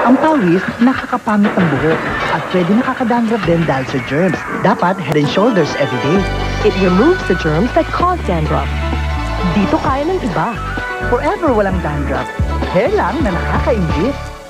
Ang pawis, nakakapangit ang buhok at pwede nakakadandrap din dahil sa germs. Dapat Head and Shoulders everyday. It removes the germs that cause dandruff. Dito kaya ng iba. Forever walang dandruff. Hair lang na nakakaingit.